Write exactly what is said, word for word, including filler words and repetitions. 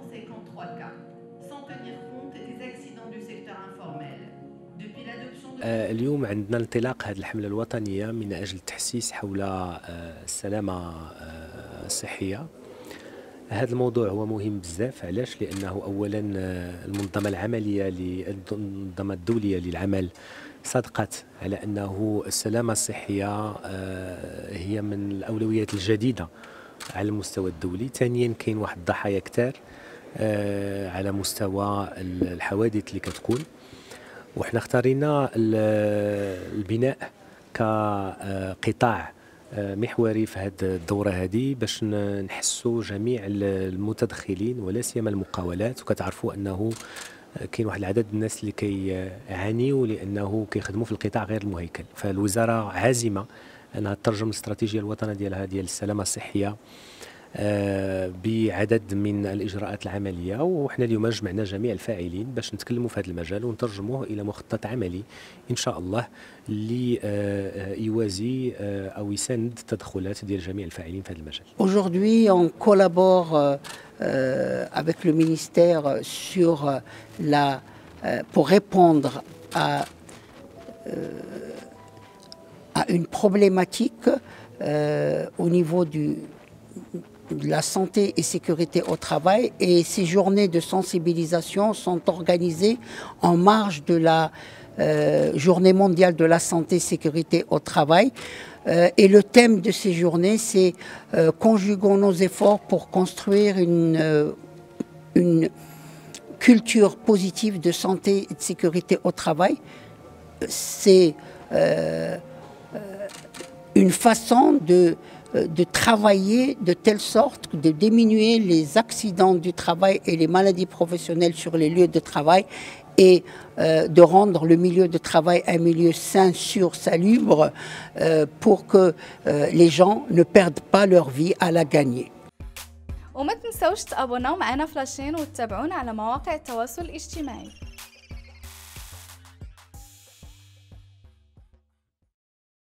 cinquante-trois cas, sans tenir compte des accidents du secteur informel. Depuis l'adoption de... اليوم عندنا انطلاق هذه الحملة الوطنية من أجل التحسيس حول السلامة الصحية. هذا الموضوع هو مهم بزاف. علاش؟ لأنه أولا المنظمة العملية المنظمة الدولية للعمل صدقت على أنه السلامة الصحية هي من الأولويات الجديدة على المستوى الدولي. ثانيا كاين واحد الضحايا كتار على مستوى الحوادث اللي كتكون، وحنا اختارينا البناء كقطاع محوري في هذه الدورة هذه باش نحسوا جميع المتدخلين ولا سيما المقاولات. وكتعرفوا أنه كاين واحد العدد من الناس اللي كيعانيوا لأنه كيخدموا في القطاع غير المهيكل. فالوزارة عازمة أنها تترجم الاستراتيجية الوطنية ديالها ديال السلامة الصحية بعدد من الإجراءات العملية، وحنا اليوم جمعنا جميع الفاعلين باش نتكلموا في هذا المجال ونترجموه إلى مخطط عملي إن شاء الله اللي يوازي أو يساند التدخلات ديال جميع الفاعلين في هذا المجال. Aujourd'hui, on collabore euh, avec le ministère sur la euh, pour répondre à euh, à une problématique euh, au niveau du de la santé et sécurité au travail, et ces journées de sensibilisation sont organisées en marge de la euh, journée mondiale de la santé et sécurité au travail. Euh, et le thème de ces journées, c'est euh, conjuguons nos efforts pour construire une, euh, une culture positive de santé et de sécurité au travail. C'est euh, une façon de de travailler de telle sorte de diminuer les accidents du travail et les maladies professionnelles sur les lieux de travail, et euh, de rendre le milieu de travail un milieu sain, sûr, salubre, euh, pour que euh, les gens ne perdent pas leur vie à la gagner. وما تنسوش تابوناو معنا فلاشين وتتابعونا على مواقع التواصل الاجتماعي.